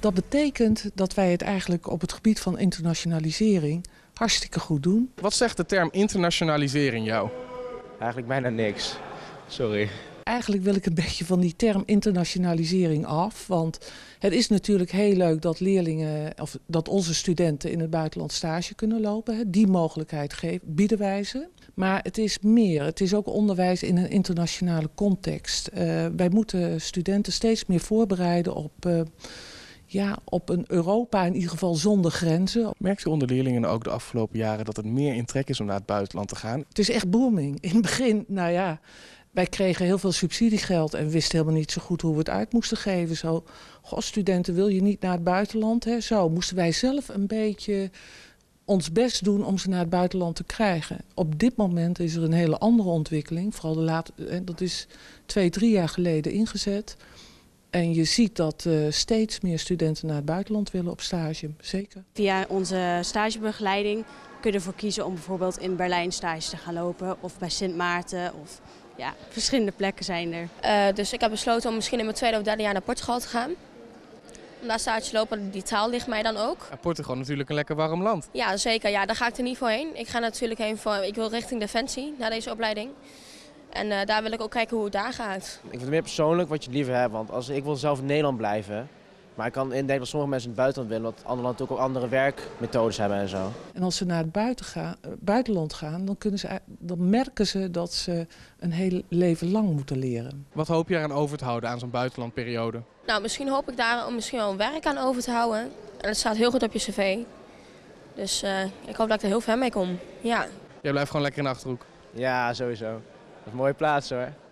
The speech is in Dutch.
Dat betekent dat wij het eigenlijk op het gebied van internationalisering hartstikke goed doen. Wat zegt de term internationalisering jou? Eigenlijk bijna niks. Sorry. Eigenlijk wil ik een beetje van die term internationalisering af. Want het is natuurlijk heel leuk dat leerlingen of dat onze studenten in het buitenland stage kunnen lopen. Die mogelijkheid bieden wij ze. Maar het is meer. Het is ook onderwijs in een internationale context. Wij moeten studenten steeds meer voorbereiden op een Europa in ieder geval zonder grenzen. Merkt u onder leerlingen ook de afgelopen jaren dat er meer in trek is om naar het buitenland te gaan? Het is echt booming. In het begin, wij kregen heel veel subsidiegeld en wisten helemaal niet zo goed hoe we het uit moesten geven. Zo, studenten, wil je niet naar het buitenland? Hè? Zo moesten wij zelf een beetje ons best doen om ze naar het buitenland te krijgen. Op dit moment is er een hele andere ontwikkeling. Vooral dat is 2-3 jaar geleden ingezet. En je ziet dat steeds meer studenten naar het buitenland willen op stage. Zeker. Via onze stagebegeleiding kun je ervoor kiezen om bijvoorbeeld in Berlijn stage te gaan lopen. Of bij Sint Maarten. Of verschillende plekken zijn er. Dus ik heb besloten om misschien in mijn 2e of 3e jaar naar Portugal te gaan. Om daar stage te lopen, die taal ligt mij dan ook. Ja, Portugal natuurlijk een lekker warm land. Ja, zeker. Ja, daar ga ik er niet voor heen. Ik ga natuurlijk ik wil richting Defensie, naar deze opleiding. En daar wil ik ook kijken hoe het daar gaat. Ik vind het meer persoonlijk wat je liever hebt, want ik wil zelf in Nederland blijven. Maar ik kan indenken dat sommige mensen in het buitenland willen, dat andere landen ook andere werkmethodes hebben en zo. En als ze naar het buitenland gaan, dan merken ze dat ze een heel leven lang moeten leren. Wat hoop je eraan over te houden aan zo'n buitenlandperiode? Nou, misschien hoop ik daar misschien wel een werk aan over te houden. En het staat heel goed op je cv. Dus ik hoop dat ik er heel ver mee kom. Ja. Jij blijft gewoon lekker in de Achterhoek? Ja, sowieso. Dat is een mooie plaats hoor.